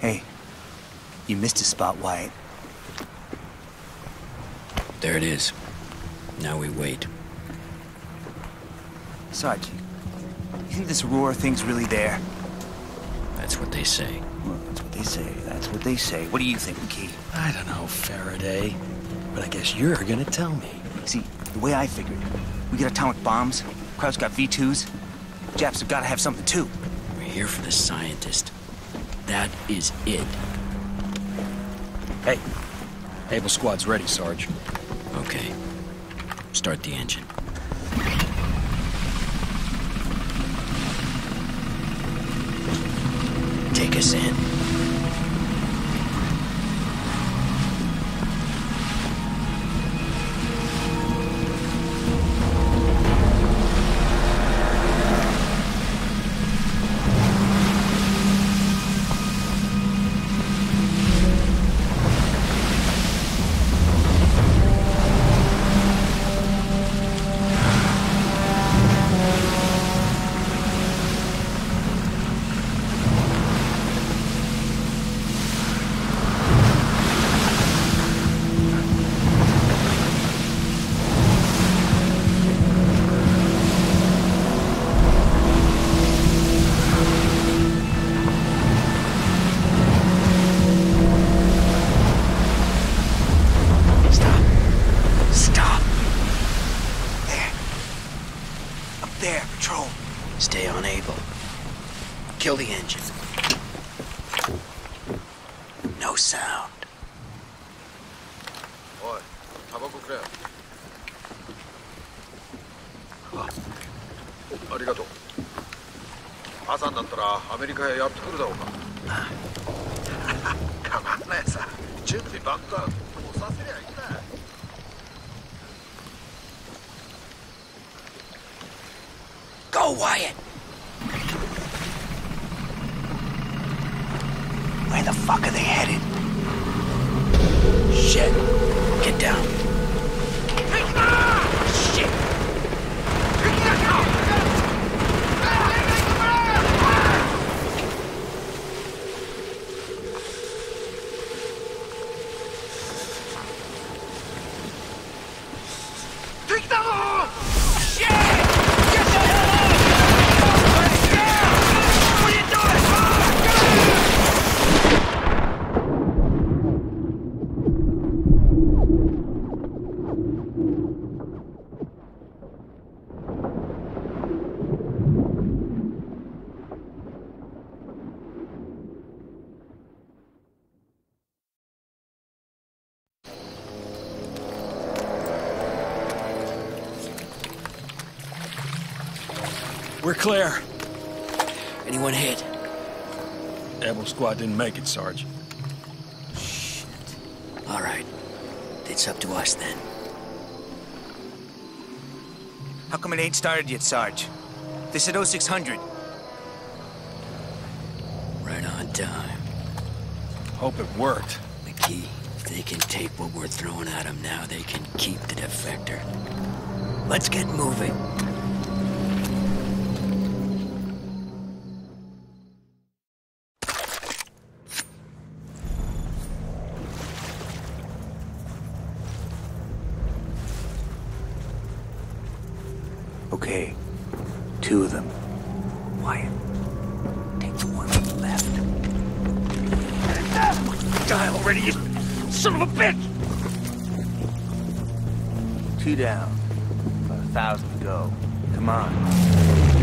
Hey, you missed a spot, Wyatt. There it is. Now we wait. Sarge, you think this Aurora thing's really there? That's what they say. Well, that's what they say. That's what they say. What do you think, McKee? I don't know, Faraday. But I guess you're gonna tell me. See, the way I figured, we get atomic bombs, Kraut's got V2s, Japs have gotta have something too. We're here for the scientist. That is it. Hey, Able Squad's ready, Sarge. Okay. Start the engine. Take us in. Stay on Able. Kill the engine. No sound. Oi, tabacoくれ. ありがとう。朝になったらアメリカへやってくるだろうか。構わないさ。準備万端。もうさせりゃいいんだ。 Go, Wyatt! Where the fuck are they headed? Shit. Get down. Shit. We're clear. Anyone hit? Able Squad didn't make it, Sarge. Shit. All right. It's up to us then. How come it ain't started yet, Sarge? They said 0600. Right on time. Hope it worked. McKee, if they can take what we're throwing at them now, they can keep the defector. Let's get moving. Okay, 2 of them. Wyatt, take the one on the left. Die already, you son of a bitch! 2 down. About 1,000 to go. Come on.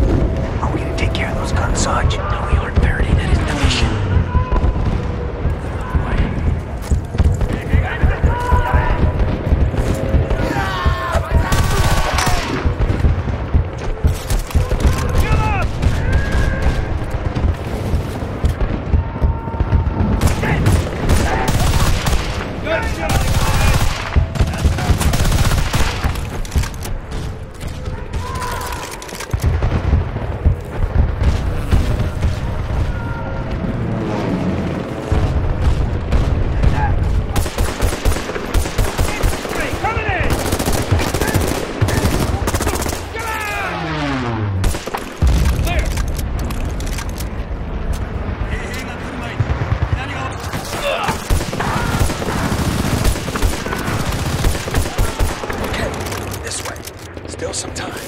Sarge, no, we aren't Faraday. That isn't the mission. us some time.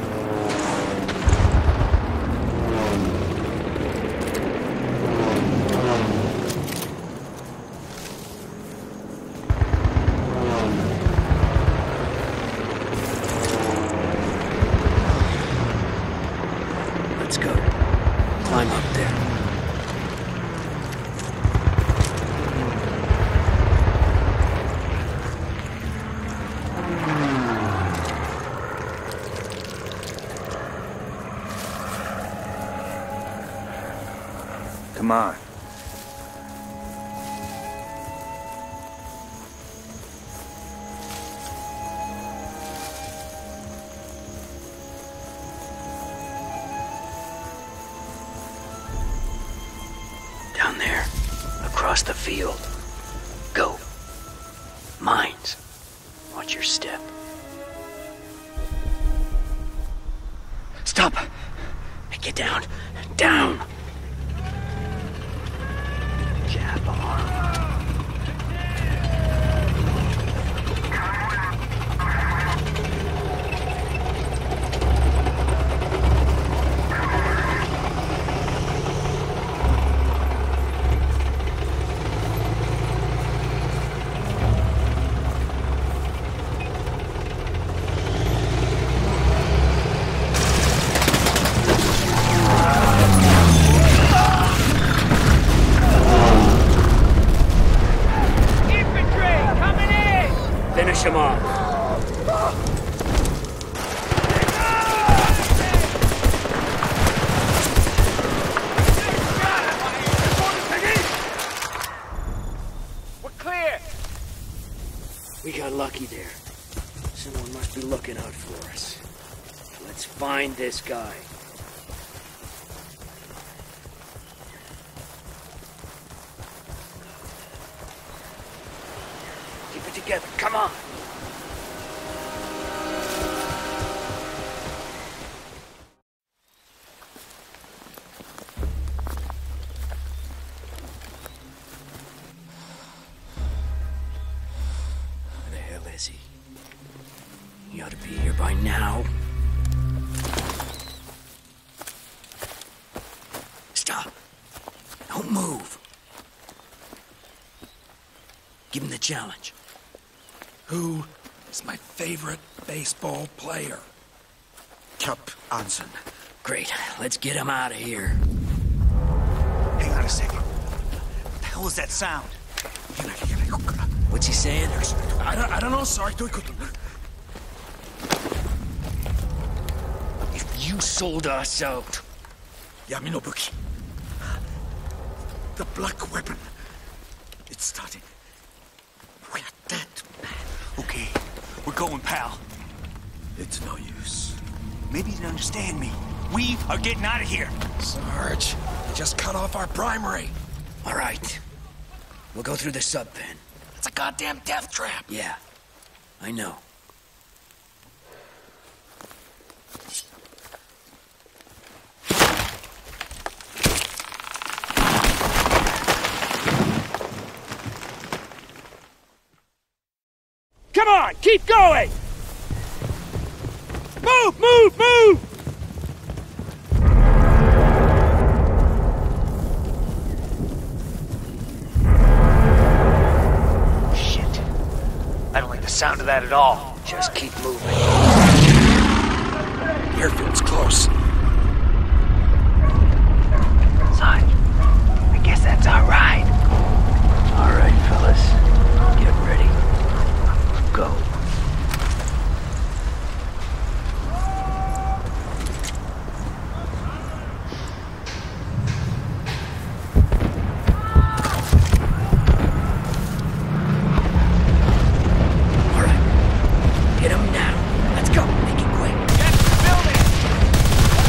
Let's go. Climb up there. Come on. Down there, across the field. Go. Mines. Watch your step. Stop! Get down. Down! Jab arm. Finish him off. We're clear. We got lucky there. Someone must be looking out for us. Let's find this guy. Keep it together. Come on. Where the hell is he? He ought to be here by now. Stop. Don't move. Give him the challenge. Who is my favorite baseball player? Cap Anson. Great. Let's get him out of here. Hang on a second. What the hell was that sound? What's he saying? I don't know, sorry. If you sold us out, Yaminobuki. The black weapon. It's starting. We're dead, man. Okay, we're going, pal. It's no use. Maybe you didn't understand me. We are getting out of here. Sarge, you just cut off our primary. all right. We'll go through the sub pen. It's a goddamn death trap. Yeah, I know. Come on, keep going. Move, move, move. Shit. I don't like the sound of that at all. Just keep moving. Airfield's close. Son, I guess that's our ride. All right, fellas. Get ready. Go. All right. Hit him now. Let's go. Make it quick. Get to the building.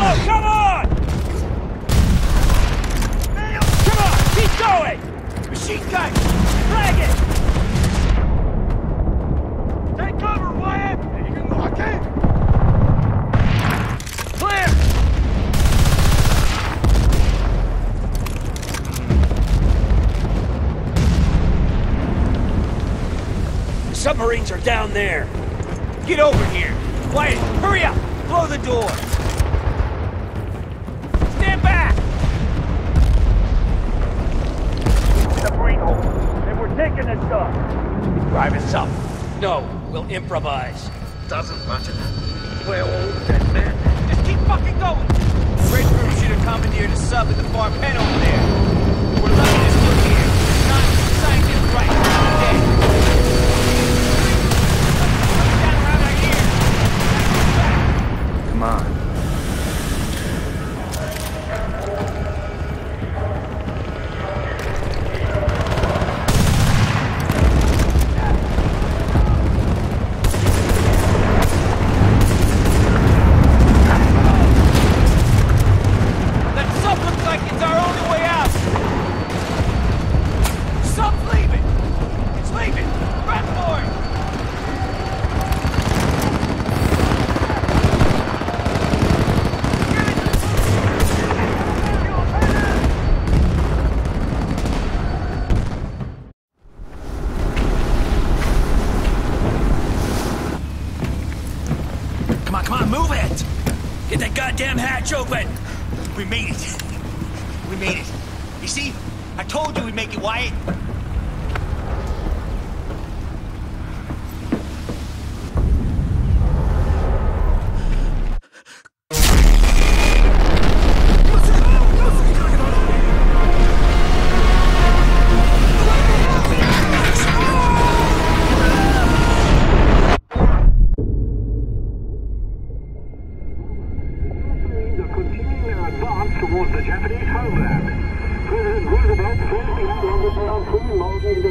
Oh, come on! Come on, keep going! Machine gun! Drag it! Take cover, Wyatt! You can walk in! Clear! The submarines are down there. Get over here! Wyatt, hurry up! Blow the door! Stand back! Submarine hole. And we're taking this stuff. Drive us up. No, we'll improvise. Doesn't matter. We're all dead men. Just keep fucking going! Red Room should have commandeered a sub at the far pen over there. We're lucky they're still here. Not scientists right. Dead. Down around our ears. Come on. That sub looks like it's our only way out. Sub's leaving. It's leaving. Run for it. Come on, move it! Get that goddamn hatch open. We made it. We made it. You see? I told you we'd make it, Wyatt. Continuing their advance towards the Japanese homeland. President Roosevelt first began to underground free mountain in the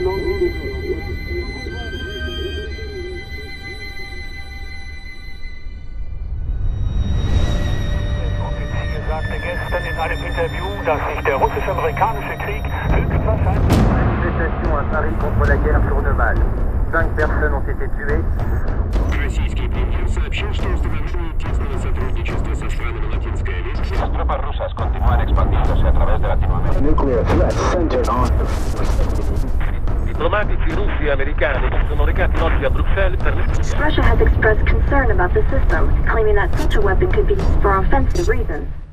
Offizier sagte gestern in einem Interview, dass sich der russisch-amerikanische Krieg höchstwahrscheinlich... Manifestation à Paris contre la guerre sur Neval. 5 personnes ont été tuées. Российский премьер сообщил, что устанавливает тесное сотрудничество со странами Латинской Америки. Las tropas rusas continúan expandiéndose a través de Latinoamérica. Nuclear threat centered on... Diplomatici russi e americani si sono recati oggi a Bruxelles per Russia has expressed concern about the system, claiming that such a weapon could be used for offensive reasons.